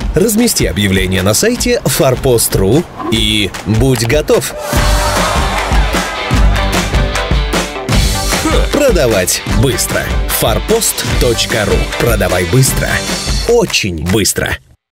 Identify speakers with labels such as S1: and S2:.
S1: Размести объявление на сайте Farpost.ru и будь готов. Продавать быстро. Farpost.ru. Продавай быстро. Очень быстро.